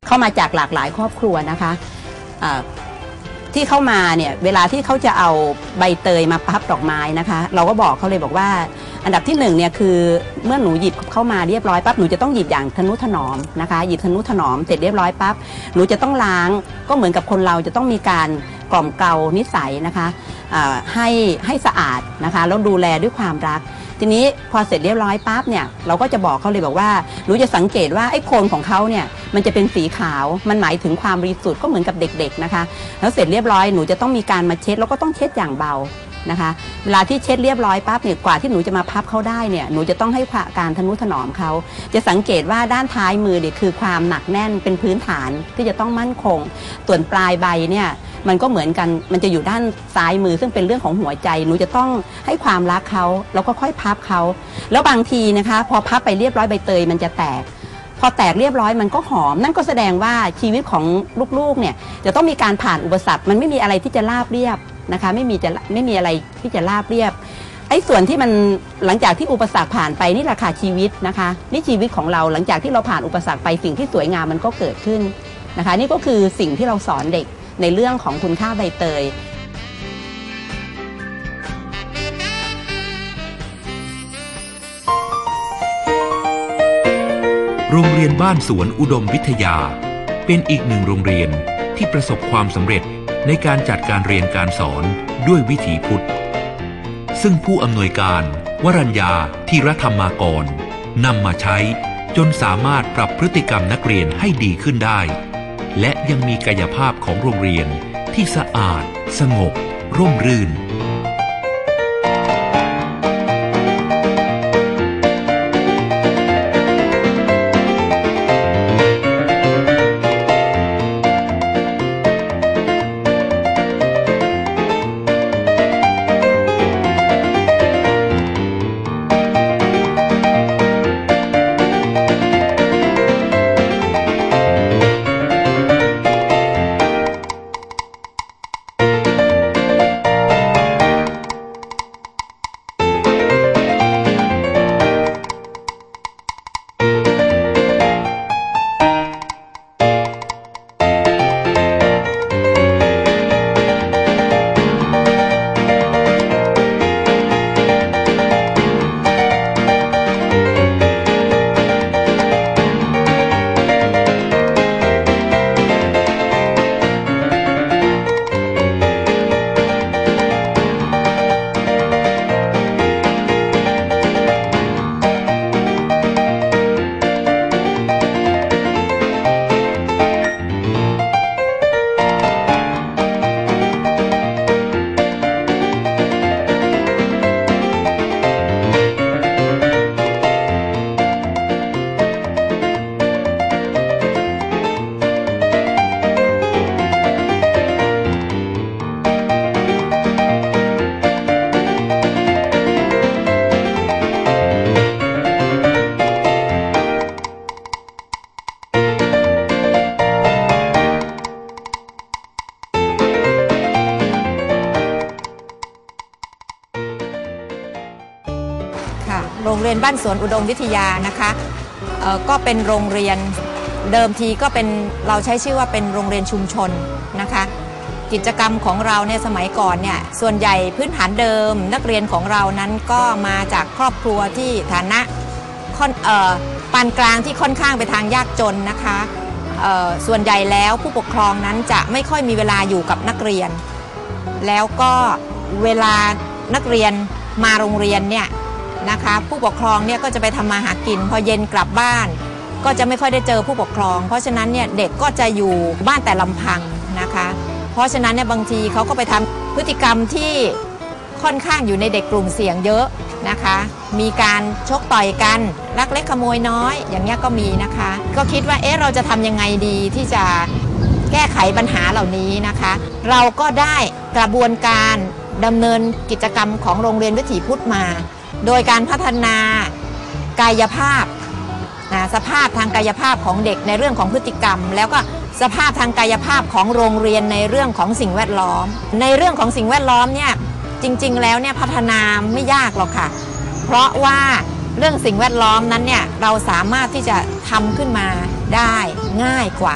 เข้ามาจากหลากหลายครอบครัวนะคะที่เข้ามาเนี่ยเวลาที่เขาจะเอาใบเตยมาพับดอกไม้นะคะเราก็บอกเขาเลยบอกว่าอันดับที่1เนี่ยคือเมื่อหนูหยิบเข้ามาเรียบร้อยปั๊บหนูจะต้องหยิบอย่างทนุถนอมนะคะหยิบทนุถนอมเสร็จเรียบร้อยปั๊บหนูจะต้องล้างก็เหมือนกับคนเราจะต้องมีการกล่อมเกลานิสัยนะคะให้สะอาดนะคะแล้วดูแลด้วยความรักทีนี้พอเสร็จเรียบร้อยปั๊บเนี่ยเราก็จะบอกเขาเลยบอกว่าหนูจะสังเกตว่าไอ้โคนของเขาเนี่ยมันจะเป็นสีขาวมันหมายถึงความบริสุทธิ์ก็เหมือนกับเด็กๆนะคะแล้วเสร็จเรียบร้อยหนูจะต้องมีการมาเช็ดแล้วก็ต้องเช็ดอย่างเบานะคะเวลาที่เช็ดเรียบร้อยปั๊บเนี่ยกว่าที่หนูจะมาพับเขาได้เนี่ยหนูจะต้องให้การทนุถนอมเขาจะสังเกตว่าด้านท้ายมือเนี่ยคือความหนักแน่นเป็นพื้นฐานที่จะต้องมั่นคงส่วนปลายใบเนี่ยมันก็เหมือนกันมันจะอยู่ด้านซ้ายมือซึ่งเป็นเรื่องของหัวใจหนูจะต้องให้ความรักเขาแล้วก็ค่อยพับเขาแล้วบางทีนะคะพอพับไปเรียบร้อยใบเตยมันจะแตกพอแตกเรียบร้อยมันก็หอมนั่นก็แสดงว่าชีวิตของลูกๆเนี่ยจะต้องมีการผ่านอุปสรรคมันไม่มีอะไรที่จะราบเรียบนะคะไม่มีอะไรที่จะราบเรียบไอ้ส่วนที่มันหลังจากที่อุปสรรคผ่านไปนี่แหละค่ะชีวิตนะคะนี่ชีวิตของเราหลังจากที่เราผ่านอุปสรรคไปสิ่งที่สวยงามมันก็เกิดขึ้นนะคะนี่ก็คือสิ่งที่เราสอนเด็กในเรื่องของคุณค่าใบเตยโรงเรียนบ้านสวนอุดมวิทยาเป็นอีกหนึ่งโรงเรียนที่ประสบความสำเร็จในการจัดการเรียนการสอนด้วยวิถีพุทธซึ่งผู้อำนวยการวรัญญาธีรธรรมากรนำมาใช้จนสามารถปรับพฤติกรรมนักเรียนให้ดีขึ้นได้และยังมีกายภาพของโรงเรียนที่สะอาดสงบร่มรื่นโรงเรียนบ้านสวนอุดมวิทยานะคะก็เป็นโรงเรียนเดิมทีก็เป็นเราใช้ชื่อว่าเป็นโรงเรียนชุมชนนะคะกิจกรรมของเราในสมัยก่อนเนี่ยส่วนใหญ่พื้นฐานเดิมนักเรียนของเรานั้นก็มาจากครอบครัวที่ฐานะปานกลางที่ค่อนข้างไปทางยากจนนะคะส่วนใหญ่แล้วผู้ปกครองนั้นจะไม่ค่อยมีเวลาอยู่กับนักเรียนแล้วก็เวลานักเรียนมาโรงเรียนเนี่ยนะคะผู้ปกครองเนี่ยก็จะไปทำมาหากินพอเย็นกลับบ้านก็จะไม่ค่อยได้เจอผู้ปกครองเพราะฉะนั้นเนี่ยเด็กก็จะอยู่บ้านแต่ลำพังนะคะเพราะฉะนั้นเนี่ยบางทีเขาก็ไปทำพฤติกรรมที่ค่อนข้างอยู่ในเด็กกลุ่มเสี่ยงเยอะนะคะมีการชกต่อยกันลักเล็กขโมยน้อยอย่างเงี้ยก็มีนะคะก็คิดว่าเราจะทำยังไงดีที่จะแก้ไขปัญหาเหล่านี้นะคะเราก็ได้กระบวนการดำเนินกิจกรรมของโรงเรียนวิถีพุทธมาโดยการพัฒนากายภาพสภาพทางกายภาพของเด็กในเรื่องของพฤติกรรมแล้วก็สภาพทางกายภาพของโรงเรียนในเรื่องของสิ่งแวดล้อมในเรื่องของสิ่งแวดล้อมเนี่ยจริงๆแล้วเนี่ยพัฒนาไม่ยากหรอกค่ะเพราะว่าเรื่องสิ่งแวดล้อมนั้นเนี่ยเราสามารถที่จะทำขึ้นมาได้ง่ายกว่า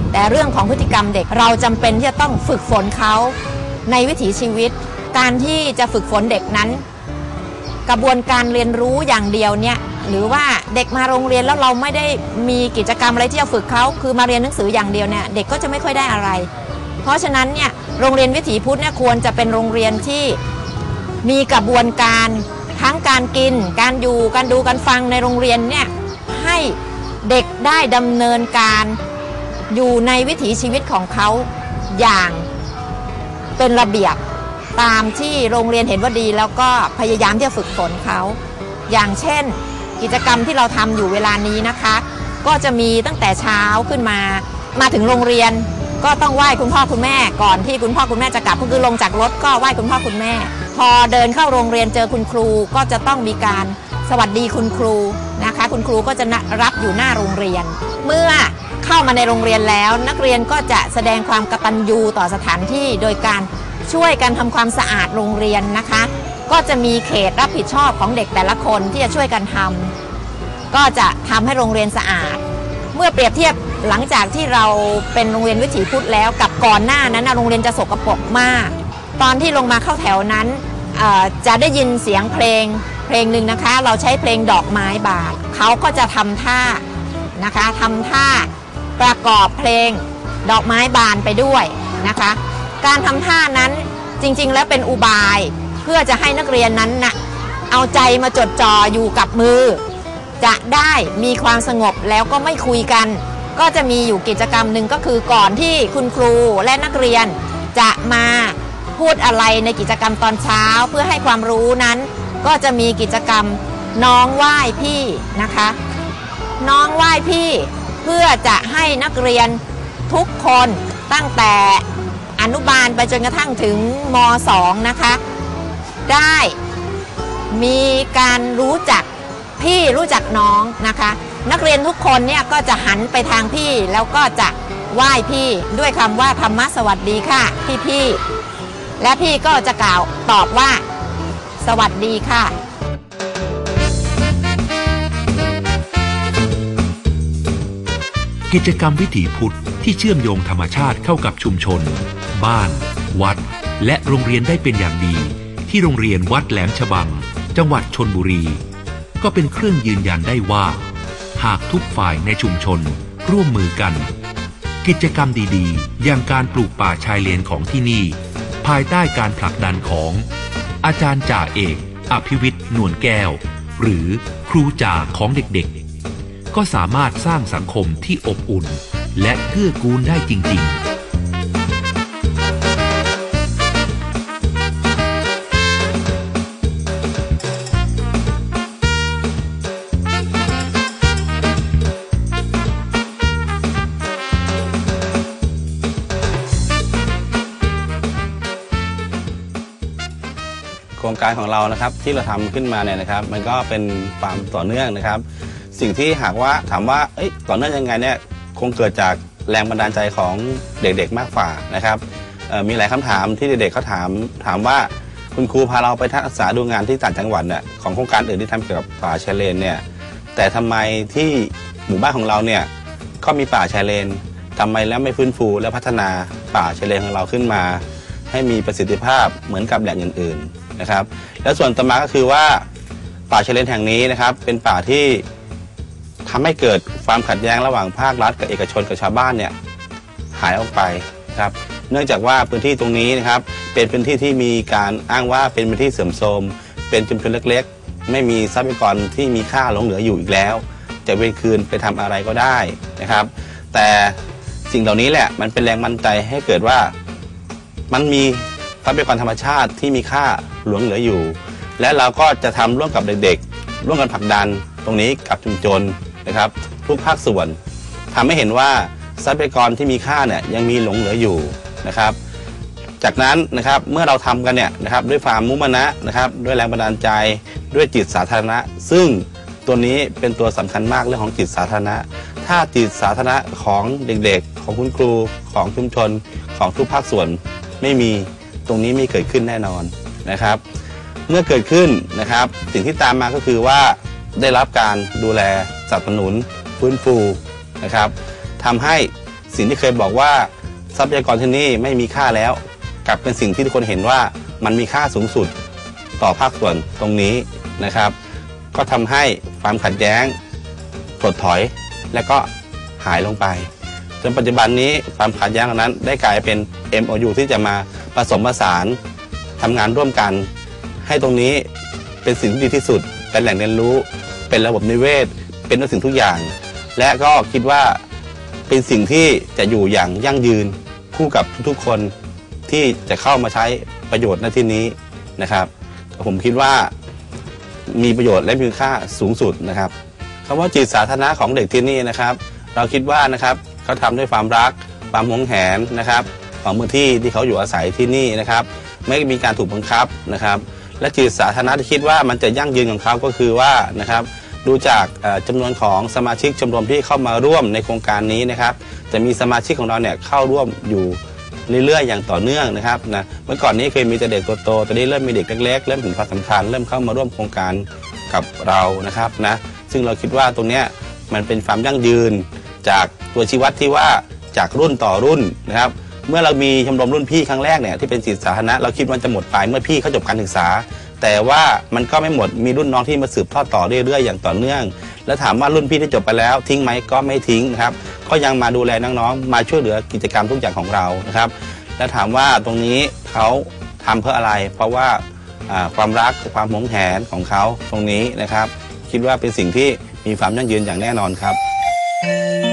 แต่เรื่องของพฤติกรรมเด็กเราจำเป็นที่จะต้องฝึกฝนเขาในวิถีชีวิตการที่จะฝึกฝนเด็กนั้นกระบวนการเรียนรู้อย่างเดียวเนี่ยหรือว่าเด็กมาโรงเรียนแล้วเราไม่ได้มีกิจกรรมอะไรที่จะฝึกเขาคือมาเรียนหนังสืออย่างเดียวเนี่ยเด็กก็จะไม่ค่อยได้อะไรเพราะฉะนั้นเนี่ยโรงเรียนวิถีพุทธเนี่ยควรจะเป็นโรงเรียนที่มีกระบวนการทั้งการกินการอยู่การดูการฟังในโรงเรียนเนี่ยให้เด็กได้ดำเนินการอยู่ในวิถีชีวิตของเขาอย่างเป็นระเบียบตามที่โรงเรียนเห็นว่าดีแล้วก็พยายามที่จะฝึกฝนเขาอย่างเช่นกิจกรรมที่เราทำอยู่เวลานี้นะคะก็จะมีตั้งแต่เช้าขึ้นมาถึงโรงเรียนก็ต้องไหว้คุณพ่อคุณแม่ก่อนที่คุณพ่อคุณแม่จะกลับก็คือลงจากรถก็ไหว้คุณพ่อคุณแม่พอเดินเข้าโรงเรียนเจอคุณครูก็จะต้องมีการสวัสดีคุณครูนะคะคุณครูก็จะรับอยู่หน้าโรงเรียนเมื่อเข้ามาในโรงเรียนแล้วนักเรียนก็จะแสดงความกตัญญูต่อสถานที่โดยการช่วยกันทำความสะอาดโรงเรียนนะคะก็จะมีเขตรับผิดชอบของเด็กแต่ละคนที่จะช่วยกันทำก็จะทำให้โรงเรียนสะอาดเมื่อเปรียบเทียบหลังจากที่เราเป็นโรงเรียนวิถีพุทธแล้วกับก่อนหน้านั้นโรงเรียนจะสกปรกมากตอนที่ลงมาเข้าแถวนั้นจะได้ยินเสียงเพลงหนึ่งนะคะเราใช้เพลงดอกไม้บานเขาก็จะทำท่านะคะทำท่าประกอบเพลงดอกไม้บานไปด้วยนะคะการทำท่านั้นจริงๆแล้วเป็นอุบายเพื่อจะให้นักเรียนนั้นนะเอาใจมาจดจ่ออยู่กับมือจะได้มีความสงบแล้วก็ไม่คุยกันก็จะมีอยู่กิจกรรมหนึ่งก็คือก่อนที่คุณครูและนักเรียนจะมาพูดอะไรในกิจกรรมตอนเช้าเพื่อให้ความรู้นั้นก็จะมีกิจกรรมน้องไหว้พี่นะคะน้องไหว้พี่เพื่อจะให้นักเรียนทุกคนตั้งแต่อนุบาลไปจนกระทั่งถึงม.2 นะคะได้มีการรู้จักพี่รู้จักน้องนะคะนักเรียนทุกคนเนี่ยก็จะหันไปทางพี่แล้วก็จะไหว้พี่ด้วยคำว่าธรรมะสวัสดีค่ะพี่และพี่ก็จะกล่าวตอบว่าสวัสดีค่ะกิจกรรมวิถีพุทธที่เชื่อมโยงธรรมชาติเข้ากับชุมชนบ้านวัดและโรงเรียนได้เป็นอย่างดีที่โรงเรียนวัดแหลมฉบังจังหวัดชลบุรีก็เป็นเครื่องยืนยันได้ว่าหากทุกฝ่ายในชุมชนร่วมมือกันกิจกรรมดีๆอย่างการปลูกป่าชายเลนของที่นี่ภายใต้การผลักดันของอาจารย์จ่าเอกอภิวิทย์นวลแก้วหรือครูจ่าของเด็กๆก็สามารถสร้างสังคมที่อบอุ่นและเกื้อกูลได้จริงๆโครงการของเรานะครับที่เราทำขึ้นมาเนี่ยนะครับมันก็เป็นความต่อเนื่องนะครับสิ่งที่หากว่าถามว่าต่อเนื่องยังไงเนี่ยคงเกิดจากแรงบันดาลใจของเด็กๆมากกว่านะครับมีหลายคำถามที่เด็กๆเขาถามว่าคุณครูพาเราไปทัศนศึกษาดูงานที่ต่างจังหวัดเนี่ยของโครงการอื่นที่ทำเกี่ยวกับป่าชายเลนเนี่ยแต่ทำไมที่หมู่บ้านของเราเนี่ยก็มีป่าชายเลนทำไมแล้วไม่ฟื้นฟูและพัฒนาป่าชายเลนของเราขึ้นมาให้มีประสิทธิภาพเหมือนกับแหล่งอื่นๆนะครับและส่วนต่อมาก็คือว่าป่าชายเลนแห่งนี้นะครับเป็นป่าที่ทำให้เกิดความขัดแย้งระหว่างภาครัฐกับเอกชนกับชาวบ้านเนี่ยหายออกไปครับเนื่องจากว่าพื้นที่ตรงนี้นะครับเป็นพื้นที่ที่มีการอ้างว่าเป็นพื้นที่เสื่อมโทรมเป็นชุมชนเล็กๆไม่มีทรัพยากรที่มีค่าหลงเหลืออยู่อีกแล้วจะเวนคืนไปทำอะไรก็ได้นะครับแต่สิ่งเหล่านี้แหละมันเป็นแรงบันดาลใจให้เกิดว่ามันมีทรัพยากรธรรมชาติที่มีค่าหลงเหลืออยู่และเราก็จะทำร่วมกับเด็กๆร่วมกันผลักดันตรงนี้กับชุมชนนะครับทุกภาคส่วนทำให้เห็นว่าทรัพยากรที่มีค่าเนี่ยยังมีหลงเหลืออยู่นะครับจากนั้นนะครับเมื่อเราทำกันเนี่ยนะครับด้วยความมุ่งมั่นนะครับด้วยแรงบันดาลใจด้วยจิตสาธารณะซึ่งตัวนี้เป็นตัวสำคัญมากเรื่องของจิตสาธารณะถ้าจิตสาธารณะของเด็กๆของคุณครูของชุมชนของทุกภาคส่วนไม่มีตรงนี้ไม่เกิดขึ้นแน่นอนนะครับเมื่อเกิดขึ้นนะครับสิ่งที่ตามมาก็คือว่าได้รับการดูแลสนับสนุนฟื้นฟูนะครับทำให้สิ่งที่เคยบอกว่าทรัพยากรที่นี่ไม่มีค่าแล้วกลับเป็นสิ่งที่ทุกคนเห็นว่ามันมีค่าสูงสุดต่อภาคส่วนตรงนี้นะครับ ก็ทำให้ความขัดแย้งถดถอยและก็หายลงไปจนปัจจุบันนี้ความขัดแย้งนั้นได้กลายเป็น MOU ที่จะมาผสมผสานทำงานร่วมกันให้ตรงนี้เป็นสิ่งที่ดีที่สุดเป็นแหล่งเรียนรู้เป็นระบบนิเวศเป็นทุกสิ่งทุกอย่างและก็คิดว่าเป็นสิ่งที่จะอยู่อย่างยั่งยืนคู่กับทุกๆคนที่จะเข้ามาใช้ประโยชน์ณที่นี้นะครับผมคิดว่ามีประโยชน์และมีคุณค่าสูงสุดนะครับคำว่าจิตสาธารณะของเด็กที่นี่นะครับเราคิดว่านะครับเขาทำด้วยความรักความหวงแหนนะครับของพื้นที่ที่เขาอยู่อาศัยที่นี่นะครับไม่มีการถูกบังคับนะครับและจิตสาธารณะที่คิดว่ามันจะยั่งยืนของเขาก็คือว่านะครับดูจากจำนวนของสมาชิกชมรมที่เข้ามาร่วมในโครงการนี้นะครับจะมีสมาชิกของเราเนี่ยเข้าร่วมอยู่เรื่อยๆอย่างต่อเนื่องนะครับนะเมื่อก่อนนี้เคยมีแต่เด็กโตๆตอนนี้เริ่มมีเด็กเล็กๆเริ่มถึงความสำคัญเริ่มเข้ามาร่วมโครงการกับเรานะครับนะซึ่งเราคิดว่าตรงเนี้ยมันเป็นความยั่งยืนจากตัวชี้วัดที่ว่าจากรุ่นต่อรุ่นนะครับเมื่อเรามีชมรมรุ่นพี่ครั้งแรกเนี่ยที่เป็นจิตสาธารณะเราคิดว่าจะหมดไปเมื่อพี่เขาจบการศึกษาแต่ว่ามันก็ไม่หมดมีรุ่นน้องที่มาสืบทอดต่อเรื่อยๆอย่างต่อเนื่องแล้วถามว่ารุ่นพี่ที่จบไปแล้วทิ้งไหมก็ไม่ทิ้งนะครับก็ยังมาดูแลน้องๆมาช่วยเหลือกิจกรรมทุกอย่างของเรานะครับและถามว่าตรงนี้เขาทำเพื่ออะไรเพราะว่าความรักความหวงแหนของเขาตรงนี้นะครับคิดว่าเป็นสิ่งที่มีความยั่งยืนอย่างแน่นอนครับ